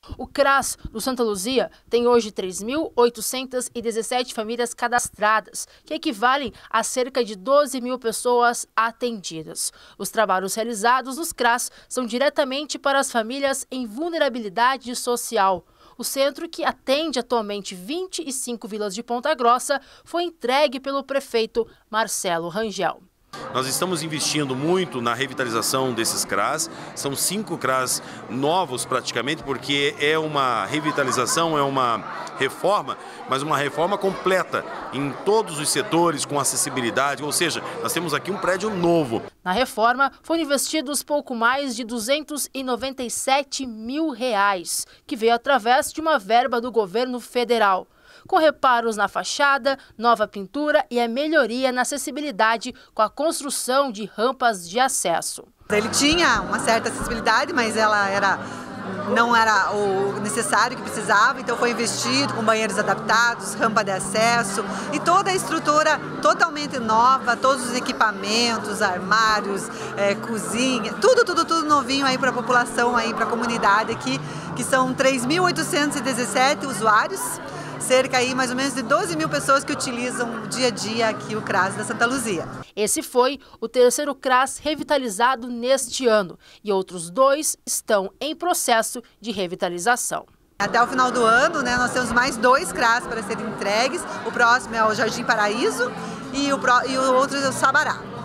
O CRAS do Santa Luzia tem hoje 3.817 famílias cadastradas, que equivalem a cerca de 12 mil pessoas atendidas. Os trabalhos realizados nos CRAS são diretamente para as famílias em vulnerabilidade social. O centro, que atende atualmente 25 vilas de Ponta Grossa, foi entregue pelo prefeito Marcelo Rangel. Nós estamos investindo muito na revitalização desses CRAS, são 5 CRAS novos praticamente, porque é uma revitalização, é uma reforma, mas uma reforma completa em todos os setores, com acessibilidade, ou seja, nós temos aqui um prédio novo. Na reforma foram investidos pouco mais de R$297 mil, que veio através de uma verba do governo federal, com reparos na fachada, nova pintura e a melhoria na acessibilidade com a construção de rampas de acesso. Ele tinha uma certa acessibilidade, mas ela não era o necessário que precisava, então foi investido com banheiros adaptados, rampa de acesso e toda a estrutura totalmente nova, todos os equipamentos, armários, cozinha, tudo novinho aí para a população, aí para a comunidade aqui, que são 3.817 usuários. Cerca aí mais ou menos de 12 mil pessoas que utilizam dia a dia aqui o CRAS da Santa Luzia. Esse foi o terceiro CRAS revitalizado neste ano e outros 2 estão em processo de revitalização. Até o final do ano, nós temos mais 2 CRAS para serem entregues. O próximo é o Jardim Paraíso e o outro é o Sabará.